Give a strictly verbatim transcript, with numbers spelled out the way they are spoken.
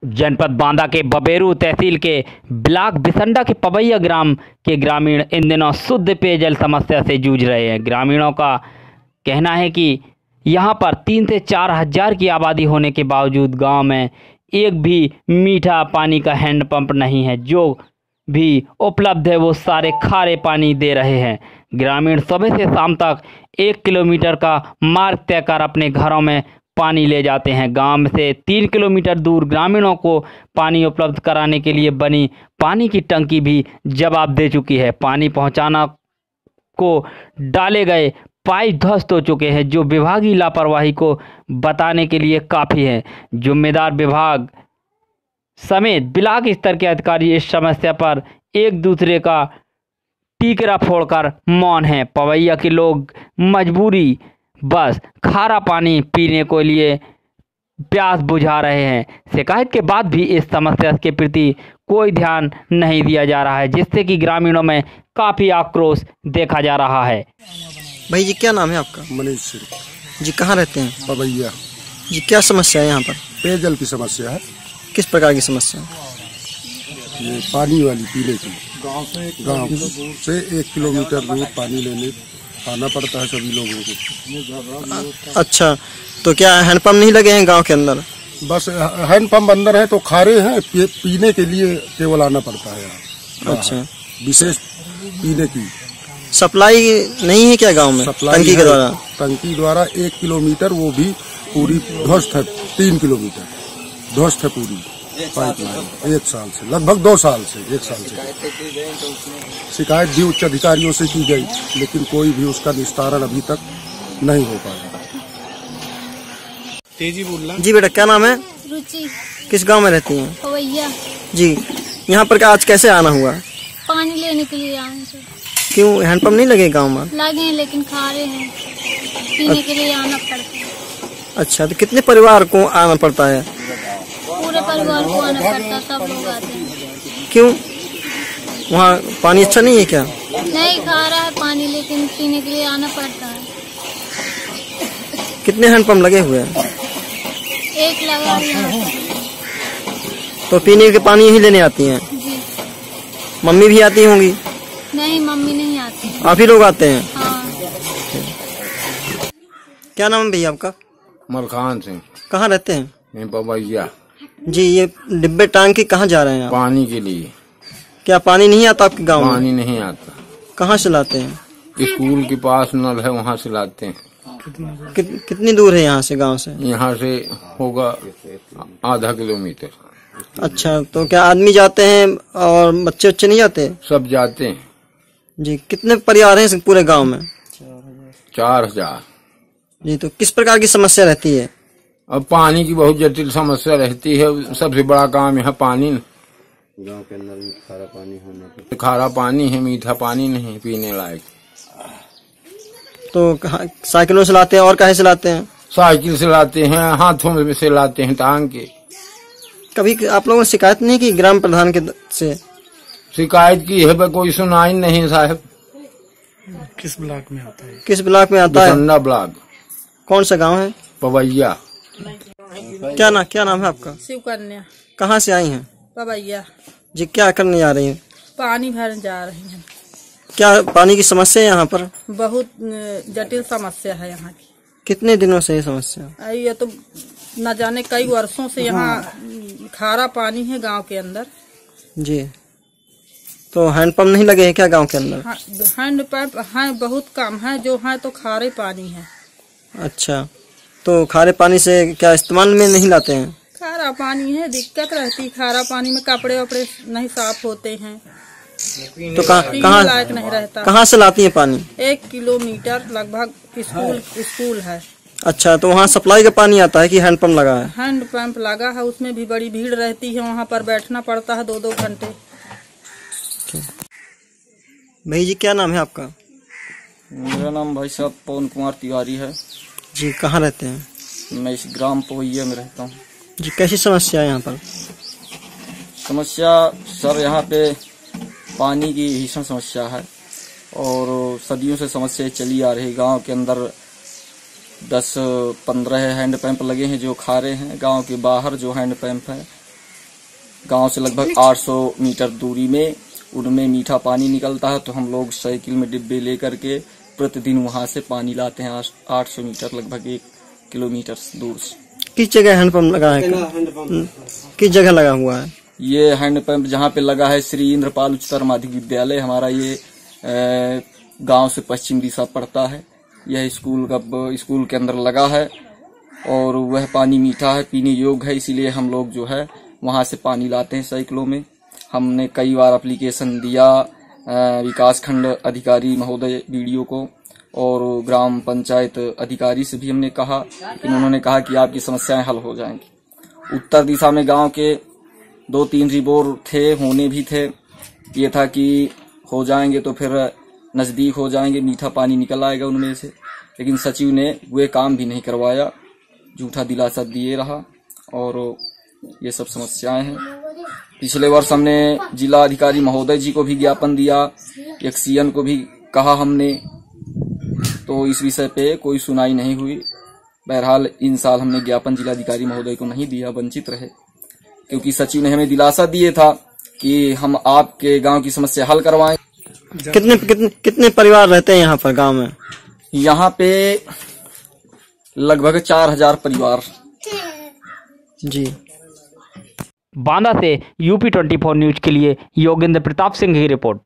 जनपद बांदा के बबेरू तहसील के ब्लॉक बिसंडा के पवैया ग्राम के ग्रामीण इन दिनों शुद्ध पेयजल समस्या से जूझ रहे हैं। ग्रामीणों का कहना है कि यहां पर तीन से चार हजार की आबादी होने के बावजूद गांव में एक भी मीठा पानी का हैंडपंप नहीं है। जो भी उपलब्ध है वो सारे खारे पानी दे रहे हैं। ग्रामीण सुबह से शाम तक एक किलोमीटर का मार्ग तय कर अपने घरों में पानी ले जाते हैं। गांव से तीन किलोमीटर दूर ग्रामीणों को पानी उपलब्ध कराने के लिए बनी पानी की टंकी भी जवाब दे चुकी है। पानी पहुंचाना को डाले गए पाइप ध्वस्त हो चुके हैं, जो विभागीय लापरवाही को बताने के लिए काफ़ी है। जिम्मेदार विभाग समेत ब्लॉक स्तर के अधिकारी इस समस्या पर एक दूसरे का टीकरा फोड़कर मौन है। पवैया के लोग मजबूरी बस खारा पानी पीने के लिए प्यास बुझा रहे हैं। शिकायत के बाद भी इस समस्या के प्रति कोई ध्यान नहीं दिया जा रहा है, जिससे कि ग्रामीणों में काफ़ी आक्रोश देखा जा रहा है। भाई जी, क्या नाम है आपका? मनीष सिंह जी, कहाँ रहते हैं? पवैया। जी, क्या समस्या है यहाँ पर? पेयजल की समस्या है। किस प्रकार की समस्या? ये पानी वाली पीने की। गांव से गांव से एक किलोमीटर दूर पानी लेने आना पड़ता है सभी लोगों को। अच्छा, तो क्या हैंडपंप नहीं लगे हैं गांव के अंदर? बस हैंडपंप अंदर है तो खारे हैं, पीने के लिए केवल आना पड़ता है यहाँ। अच्छा, विशेष पीने की सप्लाई नहीं है क्या गांव में? टंकी के द्वारा? टंकी द्वारा एक किलोमीटर, वो भी पूरी ध्वस्त है। तीन किलोमीटर ध्वस्त है पूरी पाइपलाइन। एक साल से, लगभग दो साल से, एक साल से शिकायत भी उच्च अधिकारियों से की गई, लेकिन कोई भी उसका निस्तारण अभी तक नहीं हो पाया। तेजी बोलना। जी बेटा, क्या नाम है? रुचि। किस गांव में रहती हैं? पवैया। जी, यहाँ पर आज कैसे आना हुआ? पानी लेने के लिए आए हैं। क्यों हैंडपंप नहीं लगे गांव में? लगे हैं लेकिन खारे हैं, पीने के लिए आना पड़ता है। अच्छा, तो कितने परिवार को आना पड़ता है? पूरे परिवार को आना पड़ता है, सब लोग आते हैं। क्यों, वहाँ पानी अच्छा नहीं है क्या? नहीं, खारा है पानी, लेकिन पीने के लिए आना पड़ता है। कितने हैंडपंप लगे हुए हैं? एक लगा है यहाँ पर। तो पीने के पानी ही लेने आती हैं? जी। मम्मी भी आती होंगी? नहीं, मम्मी नहीं आती। आप ही लोग आते हैं? हाँ। क्या नाम है भैया आपका? मलखान सिंह। कहाँ रहते हैं? पवैया। जी, ये डिब्बे टांग के कहाँ जा रहे हैं आप? पानी के लिए। क्या पानी नहीं आता आपके गांव में? पानी नहीं आता। कहाँ से लाते हैं? स्कूल के पास नल है, वहाँ से लाते हैं। कि, कितनी दूर है यहाँ से, गांव से? यहाँ से होगा आधा किलोमीटर। अच्छा, तो क्या आदमी जाते हैं और बच्चे बच्चे नहीं जाते? सब जाते हैं। जी, कितने परिवार हैं पूरे गांव में? चार हजार। जी, तो किस प्रकार की समस्या रहती है? अब पानी की बहुत जटिल समस्या रहती है। सबसे बड़ा काम यहाँ पानी। गांव के अंदर में खारा पानी होना, खारा पानी है, मीठा पानी नहीं है पीने लायक। तो साइकिलों से लाते हैं और कहीं से लाते हैं? साइकिल से लाते हैं, हाथों में से लाते हैं टांग के। कभी आप लोगों ने शिकायत नहीं की ग्राम प्रधान के से? शिकायत की है पर कोई सुनाई नहीं साहब। किस ब्लॉक में आता है? किस ब्लॉक में आता है? बिसंडा ब्लॉक। कौन सा गांव है? पवैया। क्या ना क्या नाम है आपका? शिव कन्या। कहाँ से आई हैं? पवैया। जी, क्या करने जा रही हैं? पानी भरने जा रही हैं। क्या पानी की समस्या है यहाँ पर? बहुत जटिल समस्या है यहाँ की। कितने दिनों से ये समस्या? ये तो न जाने कई वर्षों से यहाँ खारा पानी है गांव के अंदर। जी, तो हैंडपंप नहीं लगे हैं क्या गांव के अंदर? हैंडपंप है, बहुत कम है, जो है तो खारे पानी है। अच्छा, तो खारे पानी से क्या इस्तेमाल में नहीं लाते हैं? खारा पानी है, दिक्कत रहती। खारा पानी में कपड़े वपड़े नहीं साफ होते हैं, तो कहाँ कहाँ लायक नहीं रहता। कहाँ से लाती है पानी? एक किलोमीटर लगभग स्कूल स्कूल है। अच्छा, तो वहाँ सप्लाई का पानी आता है कि हैंडपंप लगा है? हैंडपंप लगा है, उसमें भी बड़ी भीड़ रहती है, वहाँ पर बैठना पड़ता है दो दो घंटे। भाई जी, क्या नाम है आपका? मेरा नाम भाई साहब पवन कुमार तिवारी है। जी, कहाँ रहते हैं? मैं इस ग्राम पवैया में रहता हूँ। जी, कैसी समस्या है यहाँ पर? समस्या सर, यहाँ पे पानी की भीषण समस्या है और सदियों से समस्या चली आ रही। गांव के अंदर दस पंद्रह हैंडपंप लगे हैं जो खारे हैं। गांव के बाहर जो हैंडपंप है गांव से लगभग आठ सौ मीटर दूरी में उनमें मीठा पानी निकलता है। तो हम लोग साइकिल में डिब्बे लेकर के प्रतिदिन वहां से पानी लाते हैं आठ सौ मीटर, लगभग एक किलोमीटर दूर से। किस जगह हैंडपंप लगा है? किस जगह लगा हुआ है ये हैंडपंप? जहाँ पे लगा है श्री इंद्रपाल उच्चतर माध्यमिक विद्यालय, हमारा ये गांव से पश्चिम दिशा पड़ता है। यह स्कूल का स्कूल के अंदर लगा है और वह पानी मीठा है, पीने योग्य है, इसीलिए हम लोग जो है वहां से पानी लाते हैं साइकिलों में। हमने कई बार एप्लीकेशन दिया विकास खंड अधिकारी महोदय बीडीओ को और ग्राम पंचायत अधिकारी से भी हमने कहा, लेकिन उन्होंने कहा कि आपकी समस्याएं हल हो जाएंगी। उत्तर दिशा में गांव के दो तीन रिबोर थे, होने भी थे, ये था कि हो जाएंगे तो फिर नजदीक हो जाएंगे, मीठा पानी निकल आएगा उनमें से, लेकिन सचिव ने वे काम भी नहीं करवाया, झूठा दिलासा दिए रहा और ये सब समस्याएं हैं। पिछले वर्ष हमने जिला अधिकारी महोदय जी को भी ज्ञापन दिया, एक सीएन को भी कहा हमने, तो इस विषय पे कोई सुनाई नहीं हुई। बहरहाल इन साल हमने ज्ञापन जिलाधिकारी महोदय को नहीं दिया, वंचित रहे, क्योंकि सचिव ने हमें दिलासा दिए था कि हम आपके गांव की समस्या हल करवाएं। कितने कितने कितने परिवार रहते हैं यहाँ पर गांव में? यहाँ पे लगभग चार हजार परिवार। जी। बांदा से यूपी चौबीस न्यूज के लिए योगेंद्र प्रताप सिंह की रिपोर्ट।